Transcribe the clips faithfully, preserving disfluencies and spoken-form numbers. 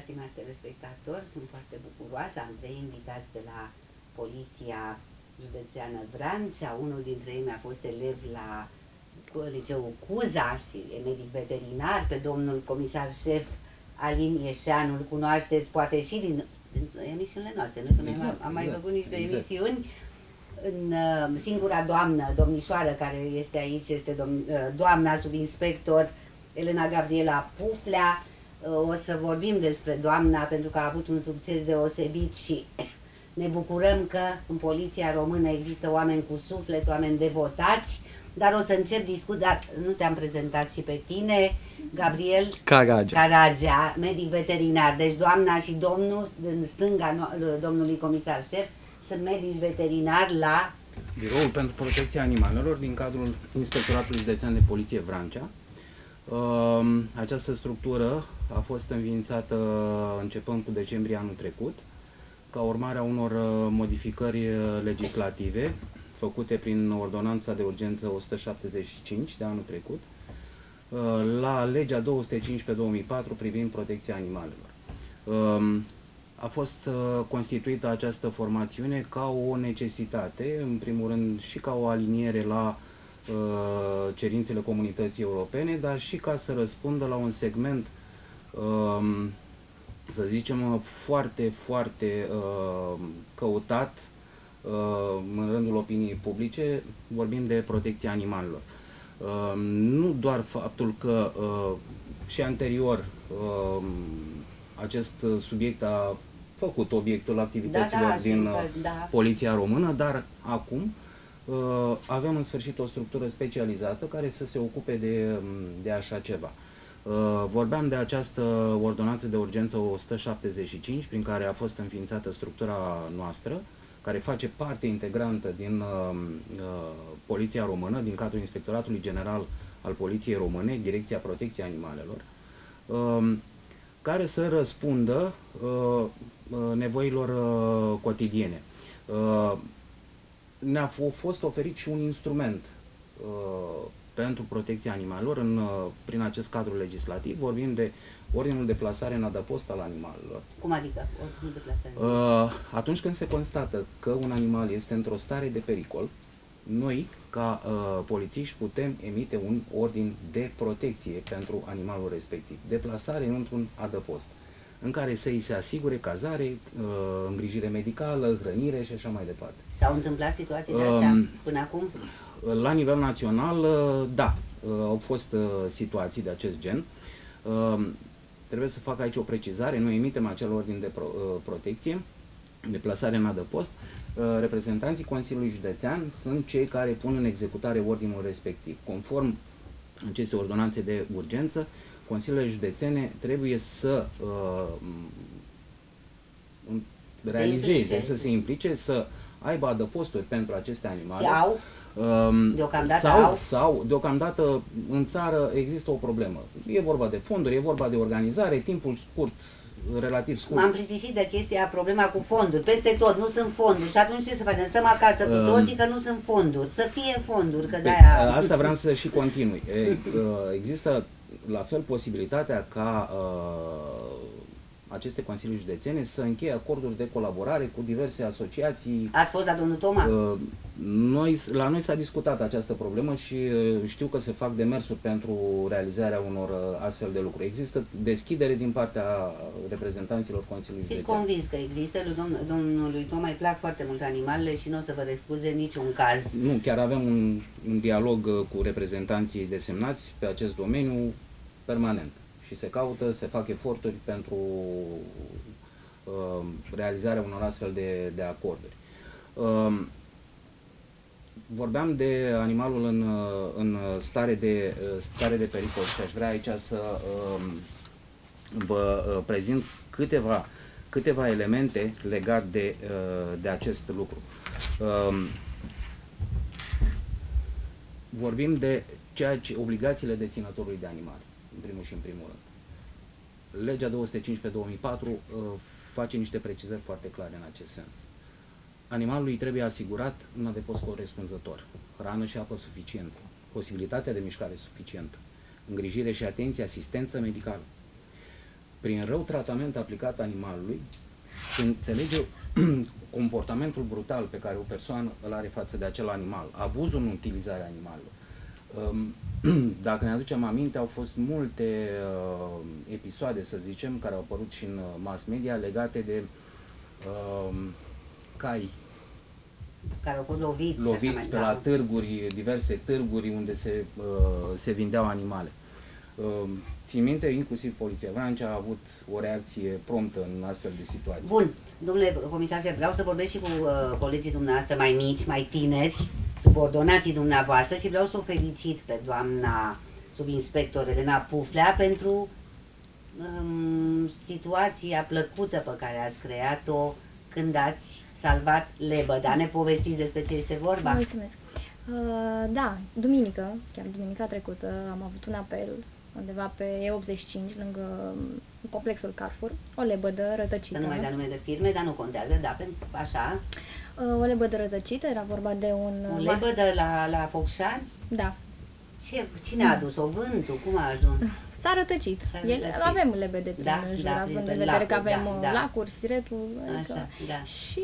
stimați telespectatori, sunt foarte bucuroasă, am trei invitați de la Poliția Județeană Vrancea, unul dintre ei mi-a fost elev la liceul Cuza și e medic veterinar, pe domnul comisar șef Alin Ieșeanu, îl cunoașteți poate și din, din emisiunile noastre, nu? Că noi exact, am mai exact, făcut niște exact. emisiuni. În uh, singura doamnă, domnișoară care este aici, este domn, uh, doamna subinspector Elena Gabriela Puflea. Uh, o să vorbim despre doamna pentru că a avut un succes deosebit și ne bucurăm că în Poliția Română există oameni cu suflet, oameni devotați. Dar o să încep discuția, nu te-am prezentat și pe tine, Gabriel Caragea, Caragea medic veterinar. Deci doamna și domnul, în stânga domnului comisar șef, sunt medici veterinari la Biroul pentru Protecția Animalelor din cadrul Inspectoratului Județean de Poliție Vrancea. Această structură a fost înființată începând cu decembrie anul trecut, ca urmare a unor modificări legislative făcute prin Ordonanța de Urgență o sută șaptezeci și cinci de anul trecut, la legea două sute cincisprezece pe două mii patru privind protecția animalelor. A fost constituită această formațiune ca o necesitate, în primul rând și ca o aliniere la cerințele comunității europene, dar și ca să răspundă la un segment, să zicem, foarte, foarte căutat în rândul opiniei publice, vorbim de protecția animalelor. Nu doar faptul că și anterior acest subiect a făcut obiectul activităților da, da, din da. Poliția Română, dar acum avem în sfârșit o structură specializată care să se ocupe de, de așa ceva. Vorbeam de această ordonanță de urgență o sută șaptezeci și cinci, prin care a fost înființată structura noastră, care face parte integrantă din uh, uh, Poliția Română, din cadrul Inspectoratului General al Poliției Române, Direcția Protecției Animalelor, uh, care să răspundă uh, uh, nevoilor uh, cotidiene. Uh, ne-a fost oferit și un instrument uh, pentru protecția animalelor în, uh, prin acest cadru legislativ. Vorbim de ordinul de plasare în adăpost al animalelor. Cum adică ordinul de plasare? Uh, atunci când se constată că un animal este într-o stare de pericol, noi, ca uh, polițiști, putem emite un ordin de protecție pentru animalul respectiv. Deplasare într-un adăpost, în care să îi se asigure cazare, uh, îngrijire medicală, hrănire și așa mai departe. S-au întâmplat situații de astea uh, până acum? La nivel național, uh, da, uh, au fost uh, situații de acest gen. Uh, Trebuie să fac aici o precizare, noi emitem acel ordin de pro, uh, protecție, de plasare în adăpost. Uh, reprezentanții Consiliului Județean sunt cei care pun în executare ordinul respectiv. Conform acestei ordonanțe de urgență, Consiliile Județene trebuie să uh, realizeze, să se implice, să aibă adăposturi pentru aceste animale. Și au? Deocamdată sau, au? sau, deocamdată, în țară există o problemă. E vorba de fonduri, e vorba de organizare, timpul scurt, relativ scurt. M-am plictisit de chestia, problema cu fonduri. Peste tot nu sunt fonduri. Și atunci ce să facem? Stăm acasă cu toții că nu sunt fonduri. Să fie fonduri, că de-aia... Asta vreau să și continui. Există la fel posibilitatea ca uh, aceste consilii județene să încheie acorduri de colaborare cu diverse asociații. Ați fost la domnul Toma? Uh, noi, la noi s-a discutat această problemă și uh, știu că se fac demersuri pentru realizarea unor uh, astfel de lucruri. Există deschidere din partea reprezentanților Consiliului Fiți Județean. convins că există, lui domn, domnului Toma îi plac foarte mult animalele și nu o să vă refuze niciun caz. Nu, chiar avem un, un dialog uh, cu reprezentanții desemnați pe acest domeniu permanent. Și se caută, se fac eforturi pentru uh, realizarea unor astfel de, de acorduri. Uh, vorbeam de animalul în, în stare, de, stare de pericol și aș vrea aici să uh, vă uh, prezint câteva, câteva elemente legate de, uh, de acest lucru. Uh, vorbim de ceea ce, obligațiile deținătorului de animale, în primul și în primul rând. Legea două sute cincisprezece pe două mii patru uh, face niște precizări foarte clare în acest sens. Animalului trebuie asigurat un adăpost corespunzător, hrană și apă suficientă, posibilitatea de mișcare suficientă, îngrijire și atenție, asistență medicală. prin rău tratament aplicat animalului se înțelege comportamentul brutal pe care o persoană îl are față de acel animal, abuzul în utilizarea animalului. Dacă ne aducem aminte, au fost multe uh, episoade, să zicem, care au apărut și în mass media legate de uh, cai care au fost loviți, loviți pe la târguri, diverse târguri unde se, uh, se vindeau animale. Uh, țin minte, inclusiv Poliția Vrancea a avut o reacție promptă în astfel de situații. Bun, domnule comisar, vreau să vorbesc și cu uh, colegii dumneavoastră mai mici, mai tineri, subordonații dumneavoastră, și vreau să o felicit pe doamna subinspector Elena Puflea pentru um, situația plăcută pe care ați creat-o când ați salvat lebăda. Ne povestiți despre ce este vorba? Mulțumesc. Uh, da, duminică, chiar duminica trecută, am avut un apel undeva pe E optzeci și cinci, lângă complexul Carrefour, o lebădă rătăcită. Să nu mai dea nume de firme, dar nu contează, da, pentru așa. Uh, o lebădă rătăcită, era vorba de un... O lebădă la, la Focșani? Da. Ce, cine a adus-o? Vântul? Cum a ajuns? S-a rătăcit. El, avem lebede prin da, jur, da, având prin în vedere lacuri, că avem da, da. lacuri, siretul. Adică, așa, da. Și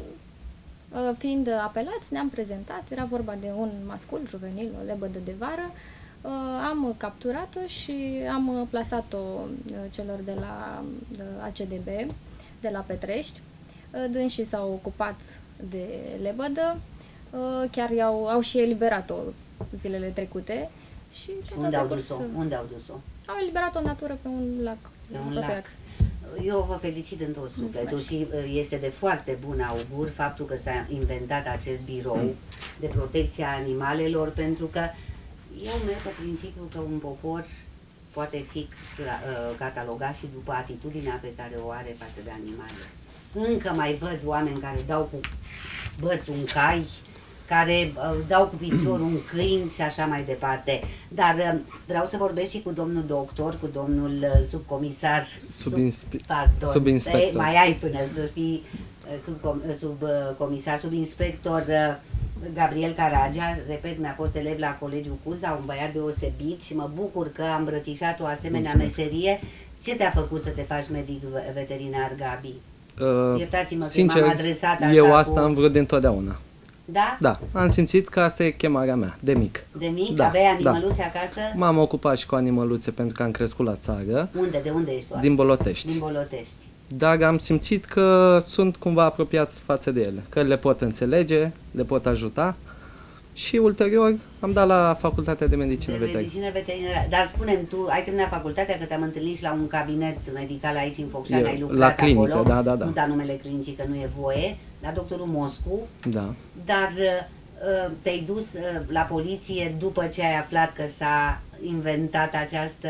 uh, fiind apelați, ne-am prezentat, era vorba de un mascul juvenil, o lebădă de vară. Uh, am capturat-o și am plasat-o uh, celor de la uh, A C D B, de la Petrești. Uh, dânsii s-au ocupat de lebădă, uh, chiar i-au, au și eliberat-o zilele trecute. Și unde au dus-o? Unde au dus-o? Au eliberat-o în natură pe un lac. Pe un lac. lac. Eu vă felicit în tot sufletul. Mulțumesc. Și este de foarte bun augur faptul că s-a inventat acest birou de protecție a animalelor, pentru că eu merg pe principiul că un popor poate fi catalogat și după atitudinea pe care o are față de animale. Încă mai văd oameni care dau cu băți un cai, care uh, dau cu piciorul un câini și așa mai departe. Dar uh, vreau să vorbesc și cu domnul doctor, cu domnul uh, subcomisar, sub, sub, pardon, subinspector. Mai ai până să fii uh, sub, sub uh, comisar, subinspector uh, Gabriel Caragea, repet, mi-a fost elev la Colegiul Cuza, un băiat deosebit și mă bucur că am îmbrățișat o asemenea Mulțumesc. meserie. Ce te-a făcut să te faci medic veterinar, Gabi? Uh, Iertați-mă că m-am adresat așa eu asta cu... am vrut dintotdeauna. Da? Da, am simțit că asta e chemarea mea, de mic. De mic? Da, aveai animăluțe da. acasă? M-am ocupat și cu animăluțe pentru că am crescut la țară. Unde? De unde ești tu? Din Bolotești. Din Bolotești. Dar am simțit că sunt cumva apropiat față de ele, că le pot înțelege, le pot ajuta. Și ulterior am dat la facultatea de medicină de veterinară. medicină veterinară. Dar spune-mi, tu ai terminat facultatea, că te-am întâlnit și la un cabinet medical aici în Focșani, ai lucrat la clinică, acolo. Da, da, da. Nu da numele clinicii, că nu e voie, la doctorul Moscu. Da. Dar uh, te-ai dus uh, la poliție după ce ai aflat că s-a inventat această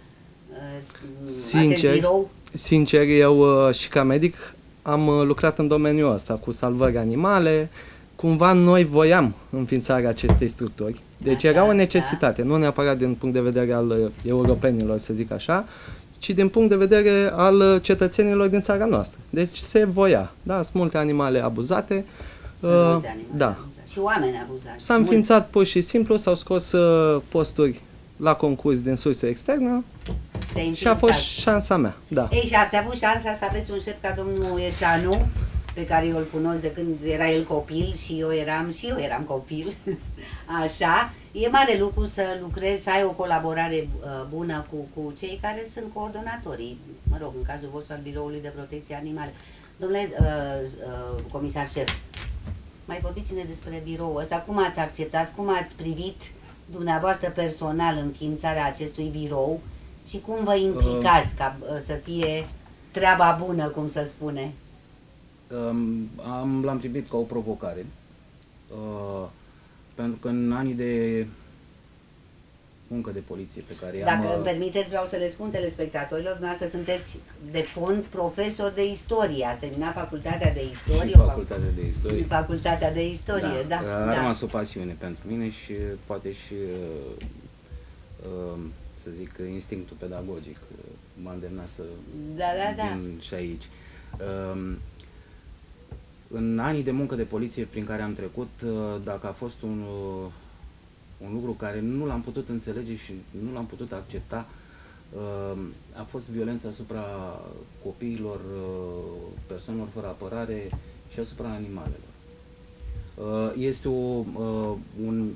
uh, sincer, acest birou? Sincer, eu uh, și ca medic am uh, lucrat în domeniul ăsta, cu salvări animale. Cumva noi voiam înființarea acestei structuri, deci așa, era o necesitate, da. Nu neapărat din punct de vedere al uh, europenilor, să zic așa, ci din punct de vedere al uh, cetățenilor din țara noastră. Deci se voia, da, sunt multe animale abuzate. Sunt uh, multe animale da. abuzate. Și oameni abuzați. S-a înființat pur și simplu, s-au scos uh, posturi la concurs din surse externă și a fost șansa mea. Da. Ei, și ați avut șansa să aveți un șef ca domnul Eșanu, pe care eu îl cunosc de când era el copil și eu eram, și eu eram copil, așa. E mare lucru să lucrezi, să ai o colaborare uh, bună cu, cu cei care sunt coordonatorii, mă rog, în cazul vostru al Biroului de Protecție Animale. Domnule uh, uh, comisar șef, mai vorbiți-ne despre biroul ăsta, cum ați acceptat, cum ați privit dumneavoastră personal înființarea acestui birou și cum vă implicați ca uh, să fie treaba bună, cum să spune? Um, am, l-am privit ca o provocare, uh, pentru că în anii de muncă de poliție pe care Dacă am... Dacă îmi permiteți, vreau să le spun telespectatorilor, dumneavoastră sunteți de fond profesor de istorie, ați terminat facultatea de istorie. Și facultatea de istorie. Facultatea de istorie, da. da. A da. rămas o pasiune pentru mine și poate și, uh, uh, să zic, instinctul pedagogic m-a îndemnat să da, da, vin da. și aici. Uh, În anii de muncă de poliție prin care am trecut, dacă a fost un, un lucru care nu l-am putut înțelege și nu l-am putut accepta, uh, a fost violența asupra copiilor, uh, persoanelor fără apărare și asupra animalelor. Uh, este o, uh, un,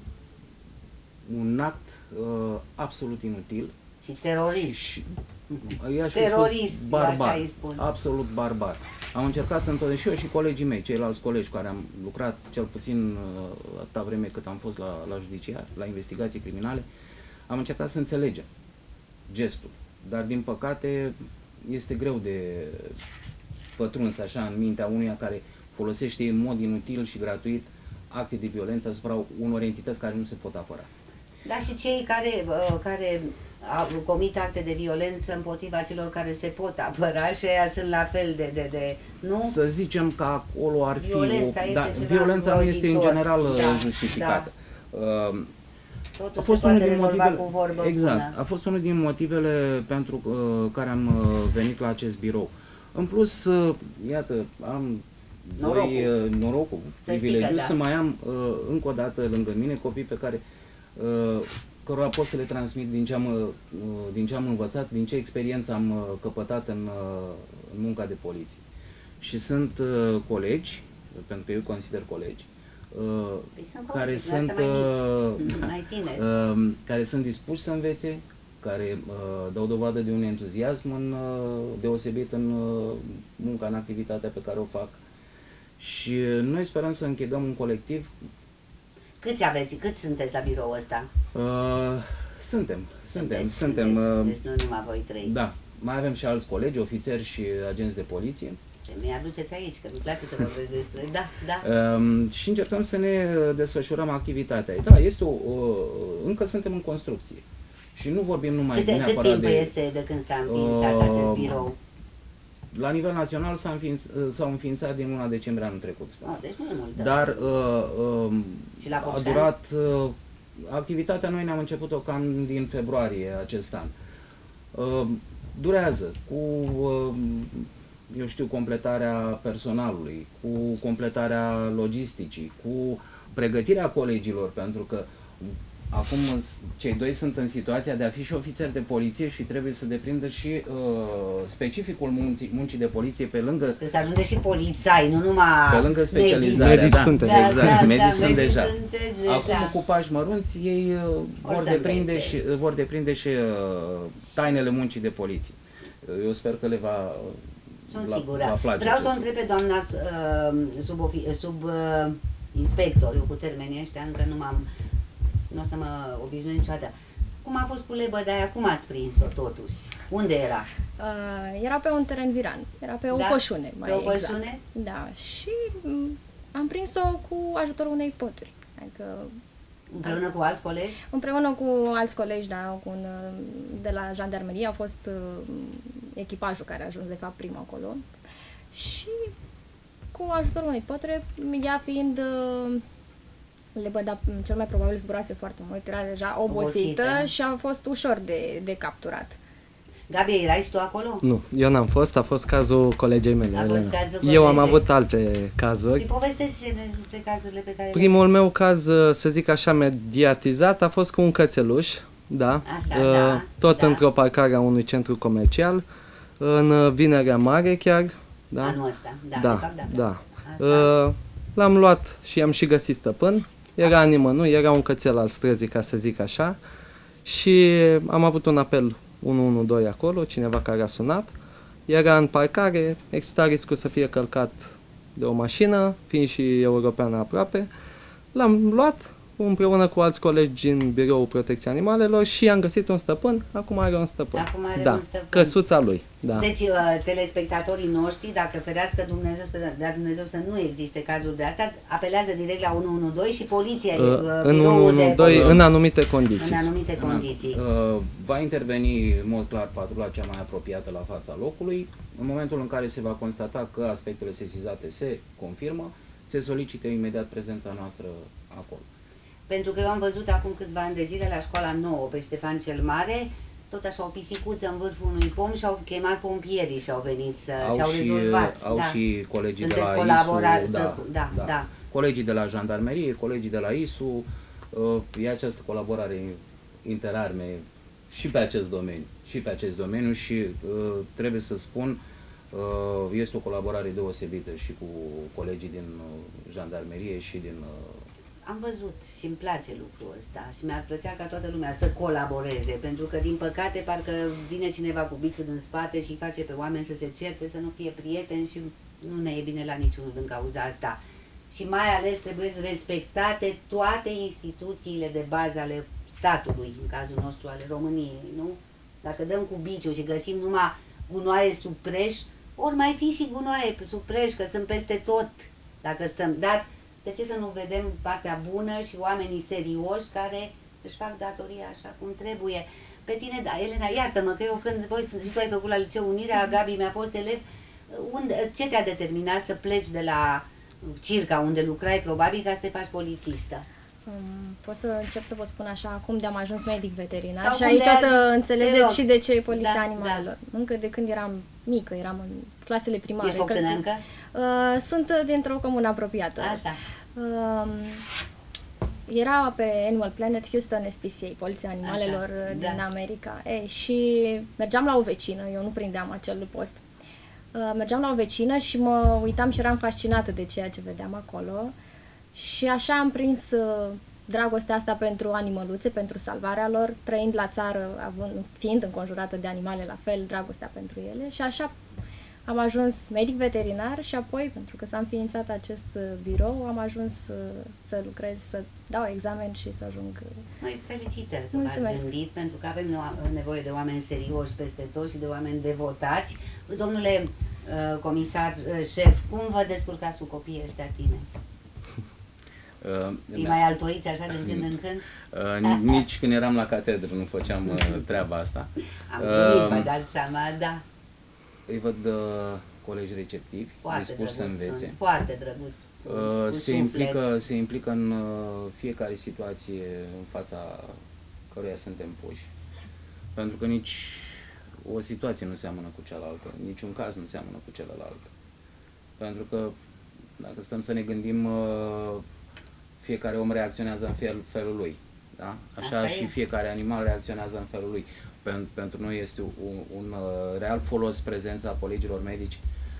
un act uh, absolut inutil. Și terorist. Și, i-aș fi Terorist, spus barbar, așa îi spun. absolut barbar. Am încercat întotdeauna, și eu și colegii mei, ceilalți colegi care am lucrat cel puțin uh, atâta vreme cât am fost la, la judiciar, la investigații criminale, am încercat să înțelegem gestul. Dar din păcate este greu de pătruns așa în mintea unuia care folosește în mod inutil și gratuit acte de violență asupra unor entități care nu se pot apăra. Da, și cei care, uh, care au comit acte de violență împotriva celor care se pot apăra și aia sunt la fel de, de, de nu? Să zicem că acolo ar fi... Violența o, este da, ceva violența nu este în îngrozitor. general Da, justificată. da. Uh, Totul a fost se unul poate din rezolva motivele, cu vorbă exact, bună. a fost unul din motivele pentru uh, care am uh, venit la acest birou. În plus, uh, iată, am Norocul. doi, uh, norocul, privilegiu da. să mai am uh, încă o dată lângă mine copii pe care uh, cărora pot să le transmit din ce am, uh, din ce am învățat, din ce experiență am uh, căpătat în, uh, în munca de poliție. Și sunt uh, colegi, pentru că eu consider colegi, uh, Păi sunt care colegi, sunt mai uh, mici, mai tineri. uh, care sunt dispuși să învețe, care uh, dau dovadă de un entuziasm în, uh, deosebit în uh, munca, în activitatea pe care o fac. Și uh, noi sperăm să închegăm un colectiv. Câți aveți? Câți sunteți la birou ăsta? Uh, suntem, suntem, Sunteți, suntem. sunteți, Uh, deci nu numai voi trei. da, mai avem și alți colegi, ofițeri și agenți de poliție. Ce mi aduceți aici, că îmi place să vorbesc despre... Da, da. Um, și încercăm să ne desfășurăm activitatea. Da, este o, o, încă suntem în construcție. Și nu vorbim numai Cât, cât neapărat timp de... este de când s-a înființat uh, acest birou? La nivel național s-a înființ, s-au înființat din luna decembrie anul trecut, spun. Oh, deci nu e multă. Dar uh, uh, Și la a Focșani? durat... Uh, activitatea noi ne-am început-o cam din februarie acest an. Uh, durează cu... Uh, eu știu, completarea personalului, cu completarea logisticii, cu pregătirea colegilor, pentru că acum cei doi sunt în situația de a fi și ofițeri de poliție și trebuie să deprindă și uh, specificul muncii, muncii de poliție pe lângă... Trebuie să ajunge și polițai, nu numai Pe lângă specializarea, medici da, suntem. Da, exact, da, medici da, sunt medici deja. sunteți deja. Acum cu pași mărunți ei uh, Or vor să deprinde, învețe. și, vor deprinde și uh, tainele muncii de poliție. Eu sper că le va, Sunt la, sigură. va place. Vreau să o acest întreb pe doamna uh, sub, sub uh, inspector, eu cu termenii ăștia încă nu m-am, nu o să mă obișnuiesc niciodată. Cum a fost cu lebădaia? Cum ați prins-o totuși? Unde era? Uh, era pe un teren viran, era pe o Da? pășune, mai Pe o exact. pășune? Da, și m, am prins-o cu ajutorul unei pături. Adică Împreună cu alți colegi? împreună cu alți colegi, da, cu un, de la jandarmerie, a fost uh, echipajul care a ajuns de fapt primul acolo. Și cu ajutorul unei păture, ea fiind uh, lebăda, cel mai probabil zburase foarte mult, era deja obosită, Obosită. și a fost ușor de, de capturat. Gabi, erai și tu acolo? Nu, eu n-am fost, a fost cazul colegei mele, A fost Elena. cazul Eu am colegei. avut alte Și cazuri. povesteți despre cazurile pe care Primul meu caz, să zic așa, mediatizat a fost cu un cățeluș, da, Așa, uh, da, tot da. într-o parcare a unui centru comercial, în Vinerea Mare chiar, da? Anul ăsta. Da, Da, de fapt, da. da. Așa. Uh, L-am luat și am și găsit stăpân. Era nimănui, era un cățel al străzii, ca să zic așa. Și am avut un apel unu unu doi acolo, cineva care a sunat. Era în parcare, exista riscul să fie călcat de o mașină, fiind și europeană aproape. L-am luat împreună cu alți colegi din Biroul Protecției Animalelor și am găsit un stăpân, acum are un stăpân. Acum are da, un stăpân. căsuța lui, da. Deci, uh, telespectatorii noștri, dacă ferească Dumnezeu să, dar Dumnezeu să nu existe cazuri de astea, apelează direct la unu unu doi și poliția, Uh, uh, în biroul unu unu de doi, poli- în anumite condiții. în anumite condiții. Uh, va interveni în mod clar patrula cea mai apropiată la fața locului. În momentul în care se va constata că aspectele sesizate se confirmă, se solicită imediat prezența noastră acolo. Pentru că eu am văzut acum câțiva ani de zile la școala nouă pe Ștefan cel Mare, tot așa o pisicuță în vârful unui pom și au chemat pompierii și au venit să Au și au și, rezolvat. au da. și colegii Sunteți de la colabora- I S U, să- da, da, da. da. Colegii de la jandarmerie, colegii de la I S U, uh, e această colaborare interarme și pe acest domeniu. Și pe acest domeniu și uh, trebuie să spun, uh, este o colaborare deosebită și cu colegii din uh, jandarmerie și din... Uh, Am văzut și îmi place lucrul ăsta și mi-ar plăcea ca toată lumea să colaboreze, pentru că din păcate parcă vine cineva cu biciul în spate și îi face pe oameni să se certe, să nu fie prieteni și nu ne e bine la niciunul din cauza asta. Și mai ales trebuie respectate toate instituțiile de bază ale statului, în cazul nostru ale României, nu? Dacă dăm cu biciul și găsim numai gunoaie sub preș, ori mai fi și gunoaie sub preș, că sunt peste tot, dacă stăm. Dar de ce să nu vedem partea bună și oamenii serioși care își fac datoria așa cum trebuie? Pe tine, da, Elena, iartă-mă, că eu când voi, și tu ai făcut la Liceu Unirea, Gabi mi-a fost elev, unde, ce te-a determinat să pleci de la Circa, unde lucrai, probabil, ca să te faci polițistă? Um, pot să încep să vă spun așa, acum de am ajuns medic veterinar. Sau și aici o să înțelegeți și de ce e poliția da, animalelor. Da. Încă de când eram mică, eram în clasele primare. Ești foxenencă? Uh, sunt dintr-o comună apropiată. Așa. Uh, era pe Animal Planet Houston S P C A, Poliția Animalelor Așa, din da. America. E, și mergeam la o vecină, eu nu prindeam acel post. Uh, mergeam la o vecină și mă uitam și eram fascinată de ceea ce vedeam acolo. Și așa am prins uh, dragostea asta pentru animăluțe, pentru salvarea lor, trăind la țară, având, fiind înconjurată de animale la fel, dragostea pentru ele. Și așa am ajuns medic veterinar și apoi, pentru că s-a înființat acest uh, birou, am ajuns uh, să lucrez, să dau examen și să ajung... Uh... Noi felicitări că Mulțumesc. v-ați gândit, pentru că avem nevoie de oameni serioși peste tot și de oameni devotați. Domnule uh, comisar, uh, șef, cum vă descurcați cu copiii ăștia tineri? Uh, Îi mai altoiți așa din când în când? Uh, nici când eram la catedră nu făceam uh, treaba asta. Am glumit, Uh, vă dați seama, da. Îi văd uh, colegi receptivi, Foarte dispuși să drăguți învețe. sunt, foarte drăguți. Sunt, Uh, cu se, suflet. implică, se implică în uh, fiecare situație în fața căruia suntem puși. Pentru că nici o situație nu seamănă cu cealaltă, niciun caz nu seamănă cu celălalt. Pentru că dacă stăm să ne gândim, uh, fiecare om reacționează în fel, felul lui. Da? Așa Asta și e. fiecare animal reacționează în felul lui. Pentru, pentru noi este un, un uh, real folos prezența colegilor medici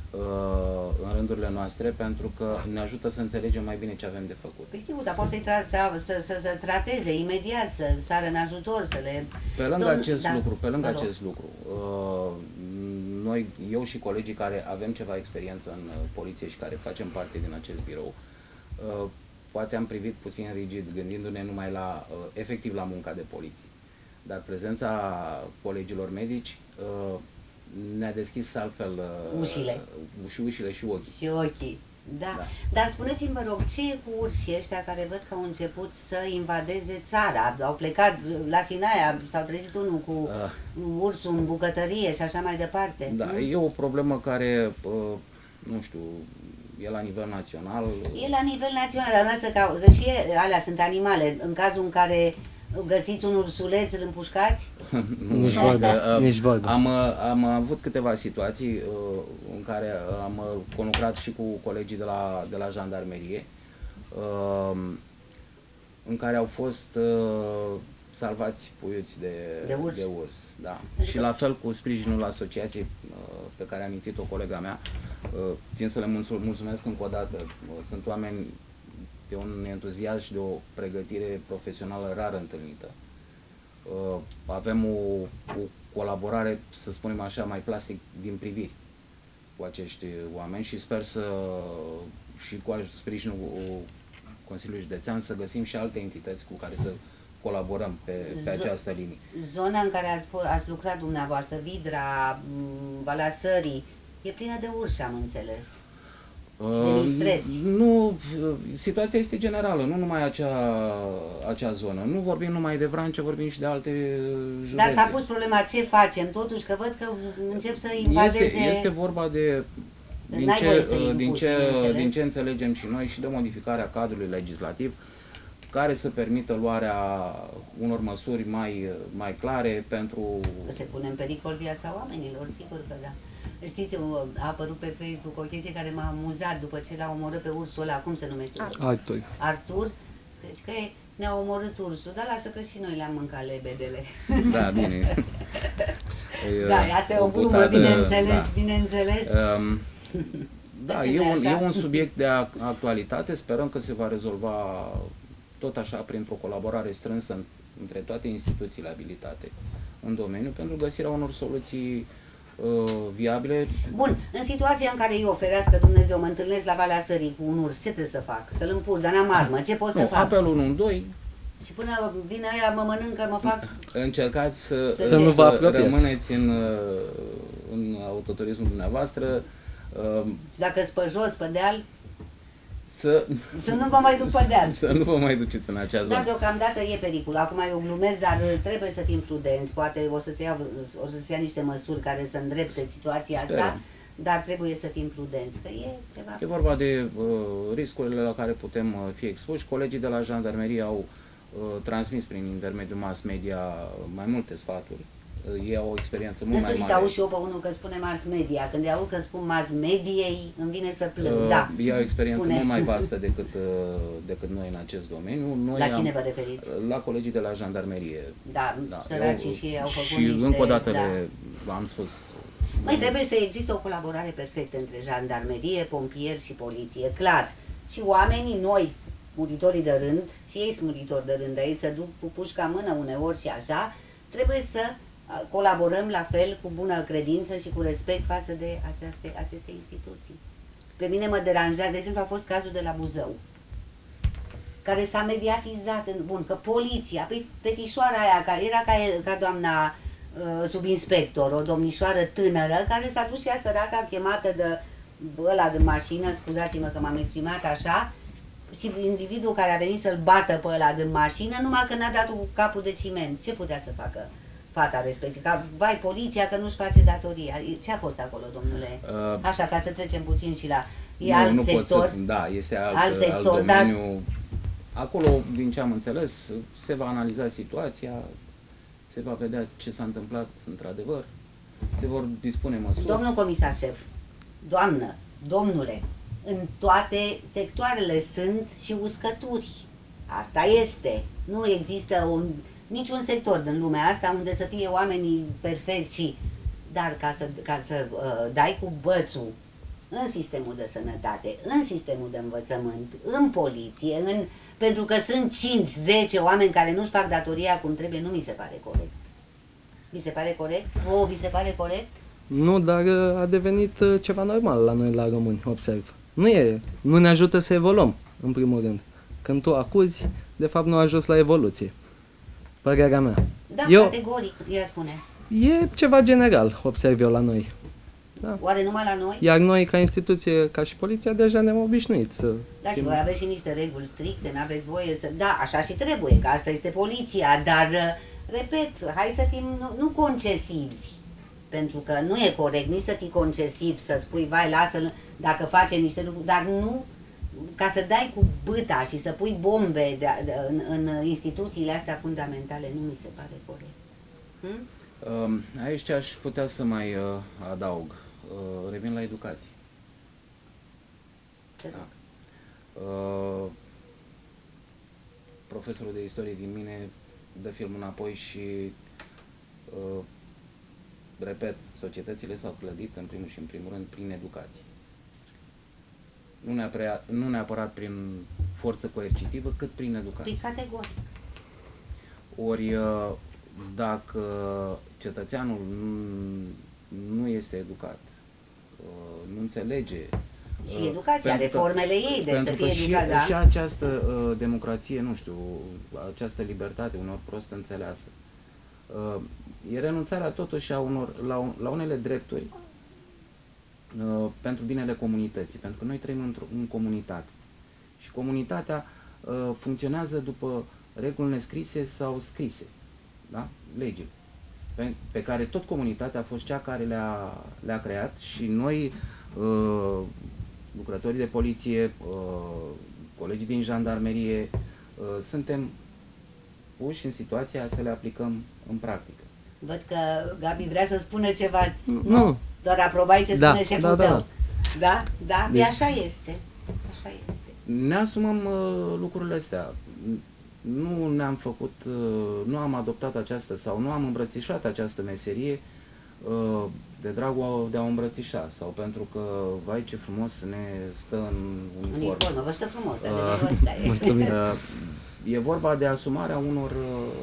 uh, în rândurile noastre, pentru că ne ajută să înțelegem mai bine ce avem de făcut. Păi sigur, dar poți să-i tra să, să, să, să trateze imediat, să sară în ajutor, să le... Pe lângă Domn- acest da, lucru, pe lângă vă rog. acest lucru, uh, noi, eu și colegii care avem ceva experiență în uh, poliție și care facem parte din acest birou, uh, poate am privit puțin rigid, gândindu-ne numai la, uh, efectiv la munca de poliție. Dar prezența colegilor medici uh, ne-a deschis altfel uh, Ușile. și ușile și ochii. Și ochii. Da. Da. Dar spuneți-mi, vă rog, ce e cu urșii ăștia care văd că au început să invadeze țara? Au plecat la Sinaia, s-au trezit unul cu Uh. ursul în bucătărie și așa mai departe. Da, nu? e o problemă care, uh, nu știu, e la nivel național. E la nivel național, dar noastră, că, că și e, alea sunt animale. În cazul în care găsiți un ursuleț, îl împușcați? Nici Nu, vorba, că, uh, nici vorba. Am, uh, am avut câteva situații uh, în care am uh, conlucrat și cu colegii de la, de la jandarmerie, uh, în care au fost uh, salvați puiuți de, De urs. de urs da. Adică- Și la fel cu sprijinul asociației uh, pe care a amintit-o colega mea, uh, țin să le mulțu- mulțumesc încă o dată. Uh, sunt oameni de un entuziasm și de o pregătire profesională rar întâlnită. Uh, avem o, o colaborare, să spunem așa, mai plastic din priviri cu acești oameni și sper să, și cu aj- sprijinul Consiliului Județean, să găsim și alte entități cu care să colaborăm pe, pe Zo- această linie. Zona în care ați, fo- ați lucrat dumneavoastră, Vidra, m, Valea Sării, e plină de urși, am înțeles. Și de Uh, mistreți. Nu, uh, situația este generală, nu numai acea, acea zonă. Nu vorbim numai de Vrancea, vorbim și de alte județe. Dar s-a pus problema ce facem, totuși, că văd că încep să invadeze... Este, este vorba de din N-ai voie ce, să-i din, impuși, ce, bineînțeles. din ce înțelegem și noi și de modificarea cadrului legislativ care să permită luarea unor măsuri mai, mai clare pentru... Că se pune în pericol viața oamenilor, sigur că da. Știți, a apărut pe Facebook o chestie care m-a amuzat după ce l-a omorât pe ursul ăla, cum se numește? Artur. Artur. Artur, deci că e ne-a omorât ursul, dar lasă că și noi le-am mâncat lebedele. Da, bine. Da, asta e o glumă, bineînțeles, da. bineînțeles. Um, da, e un, e un subiect de actualitate, sperăm că se va rezolva tot așa printr-o colaborare strânsă între toate instituțiile abilitate în domeniu pentru găsirea unor soluții uh, viabile. Bun, în situația în care eu, ferească Dumnezeu, mă întâlnesc la Valea Sării cu un urs, ce trebuie să fac? Să-l împurs, dar n-am armă, ce pot să nu, fac? apel unu unu doi. Și până vine aia, mă mănâncă, mă fac... Încercați să, să, să nu vă apropiați. Rămâneți în, în autoturismul dumneavoastră. Și dacă sunt pe jos, pe deal, să, să nu vă mai duc pe deal. Să nu vă mai duceți în acea zonă. Dar deocamdată e pericol. Acum eu glumesc, dar trebuie să fim prudenți. Poate o să se ia, o să se ia niște măsuri care să îndrepte situația Sperăm. asta, dar trebuie să fim prudenți, că e ceva... E vorba de uh, riscurile la care putem uh, fi expuși. Colegii de la jandarmerie au uh, transmis prin intermediul mass media mai multe sfaturi. Uh, ei au o experiență mult mai mare. În sfârșit și eu pe unul că spune mass media. Când aud că spun mass mediei, îmi vine să plâng. Uh, da. Ei au o experiență spune. mult mai vastă decât, uh, decât noi în acest domeniu. Noi la am, cine vă referiți? La colegii de la jandarmerie. Da, da săracii și ei au făcut Și niște, încă o dată da. le am spus. Mai trebuie să existe o colaborare perfectă între jandarmerie, pompieri și poliție, clar. Și oamenii, noi, muritorii de rând, și ei sunt muritori de rând, ei se duc cu pușca în mână uneori și așa, trebuie să colaborăm la fel cu bună credință și cu respect față de aceste, aceste instituții. Pe mine mă deranjează, de exemplu, a fost cazul de la Buzău, care s-a mediatizat, în, bun, că poliția, pe petișoara aia, care era ca, ca doamna subinspector, o domnișoară tânără, care s-a dus și ea săraca chemată de ăla de mașină, scuzați-mă că m-am exprimat așa, și individul care a venit să-l bată pe ăla de mașină, numai că n-a dat cu capul de ciment. Ce putea să facă fata respectivă? Ca, vai, poliția că nu-și face datoria. Ce a fost acolo, domnule? Uh, așa, ca să trecem puțin și la... E nu, alt nu sector. Să, da, este alt, alt sector, alt domeniu. Dar... Acolo, din ce am înțeles, se va analiza situația, se va vedea ce s-a întâmplat într-adevăr, se vor dispune măsuri. Domnul comisar șef, doamnă, domnule, în toate sectoarele sunt și uscături. Asta este. Nu există un, niciun sector din lumea asta unde să fie oamenii perfecți și... Dar ca să, ca să uh, dai cu bățul în sistemul de sănătate, în sistemul de învățământ, în poliție, în... pentru că sunt cinci zece oameni care nu-și fac datoria cum trebuie, nu mi se pare corect. Vi se pare corect? O, vi se pare corect? Nu, dar a devenit ceva normal la noi, la români, observ. Nu e, nu ne ajută să evoluăm, în primul rând. Când tu acuzi, de fapt nu a ajuns la evoluție. Părerea mea. Da, eu, categoric, ea spune. E ceva general, observ eu la noi. Da. Oare numai la noi? Iar noi, ca instituție, ca și poliția, deja ne-am obișnuit să... Da, și voi aveți și niște reguli stricte, n-aveți voie să... Da, așa și trebuie, că asta este poliția, dar, repet, hai să fim nu, nu concesivi, pentru că nu e corect nici să fii concesiv, să spui, vai, lasă-l, dacă face niște lucruri, dar nu, ca să dai cu bâta și să pui bombe de, de, în, în instituțiile astea fundamentale, nu mi se pare corect. Hm? Aici aș putea să mai adaug. Revin la educație. Da. Uh, profesorul de istorie din mine dă filmul înapoi și uh, repet, societățile s-au clădit în primul și în primul rând prin educație. Nu neapărat, nu neapărat prin forță coercitivă, cât prin educație. Prin categoric. Ori uh, dacă cetățeanul nu este educat, nu înțelege. Și educația, reformele ei, de să fie educat, da? Și această uh, democrație, nu știu, această libertate, unor prost înțeleasă, uh, e renunțarea totuși a unor, la, la unele drepturi uh, pentru binele comunității, pentru că noi trăim într-o în comunitate. Și comunitatea uh, funcționează după reguli nescrise sau scrise, da? Legile. Pe, pe care tot comunitatea a fost cea care le-a le-a creat și noi, uh, lucrătorii de poliție, uh, colegii din jandarmerie, uh, suntem puși în situația să le aplicăm în practică. Văd că Gabi vrea să spună ceva. Nu. nu. Doar aprobai ce da, spune șeful da, da, tău. Da? Da? Da? Deci... E așa este. Așa este. Ne asumăm uh, lucrurile astea. nu ne-am făcut, nu am adoptat această sau nu am îmbrățișat această meserie de dragul de a o îmbrățișa sau pentru că, vai ce frumos ne stă în uniformă. Uniformă, vă stă frumos, uh, ăsta e. Mulțumim. E vorba de asumarea unor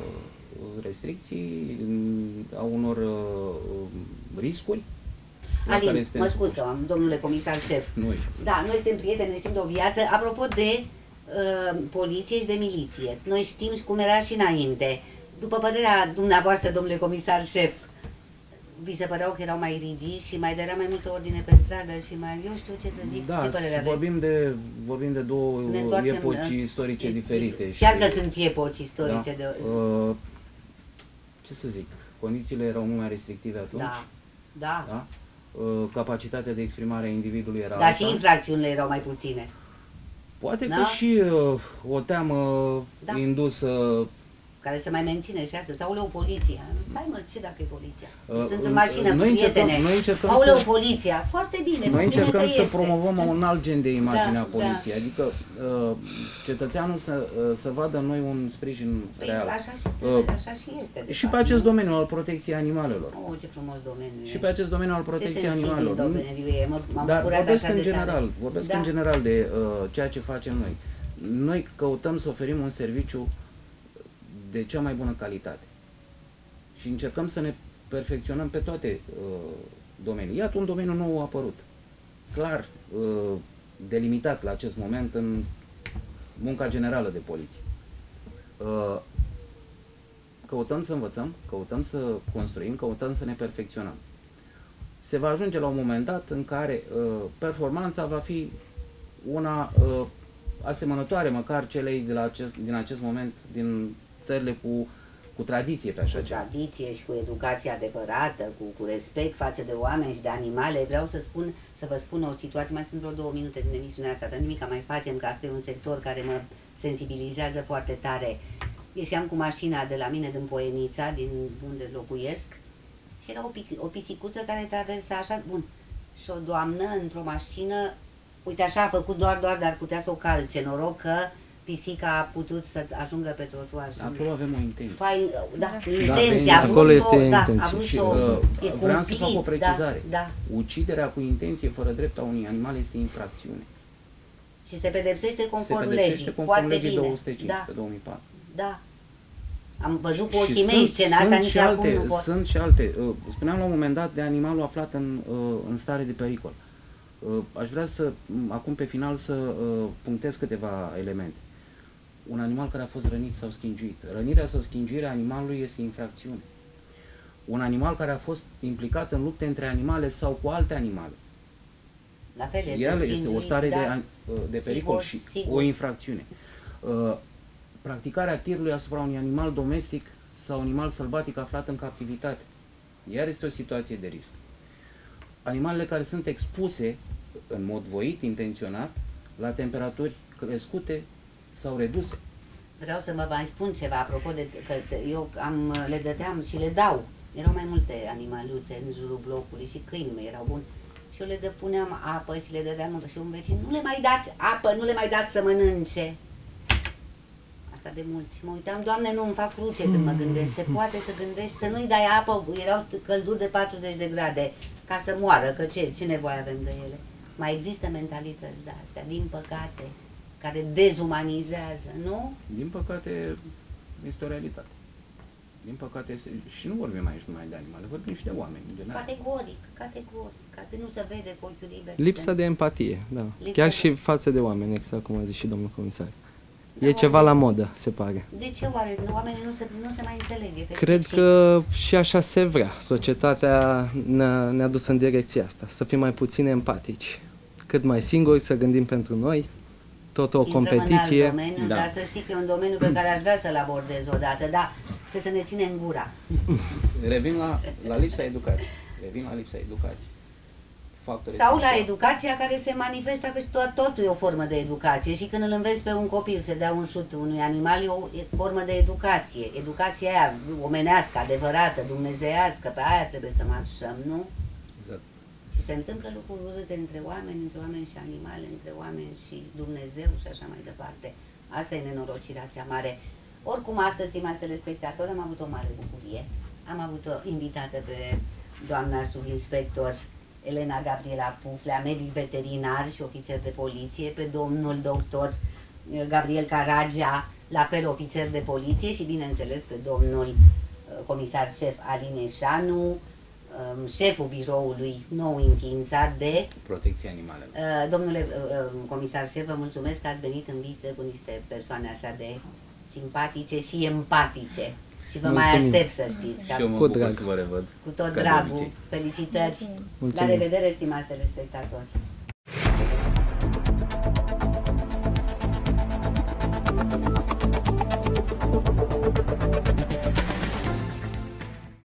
restricții, a unor riscuri. Alin, mă scuz, domnule comisar șef. Noi. Da, noi suntem prieteni, ne știm de o viață. Apropo de uh, poliție și de miliție, noi știm cum era și înainte. După părerea dumneavoastră, domnule comisar șef, vi se păreau că erau mai rigizi și mai dărea mai multă ordine pe stradă și mai, eu știu ce să zic, da, ce părere aveți? vorbim de, vorbim de două epoci da? istorice este, diferite. Chiar și, că sunt epoci istorice. Da, de... uh, ce să zic, condițiile erau mult mai restrictive atunci. Da, da. Da? Uh, capacitatea de exprimare a individului era Dar alta. și infracțiunile erau mai puține. Poate da? că și uh, o teamă da. indusă care se mai menține și astăzi. Aoleu, poliția. Stai mă, ce dacă e poliția? Uh, Sunt în mașină noi cu prietene. Încercăm, noi încercăm Aoleu, să, poliția. Foarte bine. Noi încercăm să este. promovăm un alt gen de imagine da, a poliției. Da. Adică uh, cetățeanul să, uh, să vadă în noi un sprijin păi, real. Așa și, uh, așa și este. Și fapt, pe acest nu? domeniu al protecției animalelor. Oh, ce frumos domeniu Și e. pe acest domeniu al protecției ce animalelor. domeniu e. M-am Dar bucurat vorbesc așa în de general, tare. vorbesc da. în general de uh, ceea ce facem noi. Noi căutăm să oferim un serviciu de cea mai bună calitate. Și încercăm să ne perfecționăm pe toate uh, domenii. Iată un domeniu nou apărut, clar uh, delimitat la acest moment în munca generală de poliție. Uh, căutăm să învățăm, căutăm să construim, căutăm să ne perfecționăm. Se va ajunge la un moment dat în care uh, performanța va fi una uh, asemănătoare măcar celei de la acest, din acest moment din țările cu cu tradiție pe așa cu ceva. tradiție și cu educație adevărată, cu, cu respect față de oameni și de animale. Vreau să spun, să vă spun o situație, mai sunt vreo două minute din emisiunea asta, dar nimic mai facem, că asta e un sector care mă sensibilizează foarte tare. Ieșeam cu mașina de la mine din Poienița, din unde locuiesc, și era o, pic, o pisicuță care traversa așa, bun, și o doamnă într-o mașină, uite așa a făcut doar, doar, dar putea să o calce, noroc că pisica a putut să ajungă pe trotuar. Acolo avem o intenție. Fai, da, cu da, intenție. da, acolo este o, da, intenție. a vrut Și, să o, uh, e vreau să fac o cumplit, precizare. Da, da. Uciderea cu intenție fără drept a unui animal este infracțiune. Și se pedepsește conform se pedepsește legii. conform Foarte legii bine. două sute cinci Da, pe două mii patru. da. Am văzut cu Și ochii mei sunt, scena asta, sunt nici și acum alte, nu pot. sunt și alte. Uh, spuneam la un moment dat de animalul aflat în, uh, în stare de pericol. Uh, aș vrea să, acum pe final, să uh, punctez câteva elemente. Un animal care a fost rănit sau schingiuit. Rănirea sau schingiuirea animalului este infracțiune. Un animal care a fost implicat în lupte între animale sau cu alte animale. La fel este, El este o schingiuit, stare da. de, de pericol Sigur, și sigur. o infracțiune. Uh, practicarea tirului asupra unui animal domestic sau animal sălbatic aflat în captivitate. Iar este o situație de risc. Animalele care sunt expuse în mod voit, intenționat, la temperaturi crescute sau reduse. Vreau să mă mai spun ceva, apropo de că eu am, le dădeam și le dau. Erau mai multe animaluțe în jurul blocului și câini erau buni. Și eu le depuneam apă și le dădeam și un vecin, nu le mai dați apă, nu le mai dați să mănânce. Asta de mult. Și mă uitam, Doamne, nu îmi fac cruce când mă gândesc. Se poate să gândești să nu-i dai apă, erau călduri de patruzeci de grade, ca să moară, că ce, ce nevoie avem de ele? Mai există mentalități de astea, din păcate, care dezumanizează, nu? Din păcate, este o realitate. Din păcate, este, și nu vorbim aici numai de animale, vorbim și de oameni, în general. Categoric, categoric, ca nu se vede cu ochiul liber. Lipsa de empatie, da. Lipsa Chiar de... și față de oameni, exact cum a zis și domnul comisar. Da, E ceva la modă, se pare. De ce oare oamenii nu se, nu se mai înțeleg? Efectiv, Cred și... că și așa se vrea. Societatea ne-a, ne-a dus în direcția asta, să fim mai puțin empatici. Cât mai singuri, să gândim pentru noi, tot o Intrăm competiție. în alt domeniu, Da. dar să știi că e un domeniu pe care aș vrea să-l abordez odată, dar trebuie să ne ținem gura. Revin la, la lipsa educației. Revin la lipsa educației. Factor Sau la esențial. educația care se manifestă, că tot, totul e o formă de educație și când îl înveți pe un copil să dea un șut unui animal, e o e formă de educație. Educația aia omenească, adevărată, dumnezeiască, pe aia trebuie să marșăm, nu? Exact. Și se întâmplă lucruri urâte între oameni, între oameni și animale, între oameni și Dumnezeu și așa mai departe. Asta e nenorocirea cea mare. Oricum, astăzi, stimați telespectatori, am avut o mare bucurie. Am avut-o invitată pe doamna subinspector Elena Gabriela Puflea, medic veterinar și ofițer de poliție, pe domnul doctor Gabriel Caragea, la fel ofițer de poliție și, bineînțeles, pe domnul comisar șef Alin Eșanu, șeful biroului nou înființat de Protecția Animalelor. Domnule comisar șef, vă mulțumesc că ați venit în vizită cu niște persoane așa de simpatice și empatice. Și vă Mulțumim. mai aștept să știți. Și eu mă Cu bucur drag. să vă revăd. Cu tot ca de dragul. obicei. Felicitări. Mulțumim. Mulțumim. La revedere, stimați telespectatori.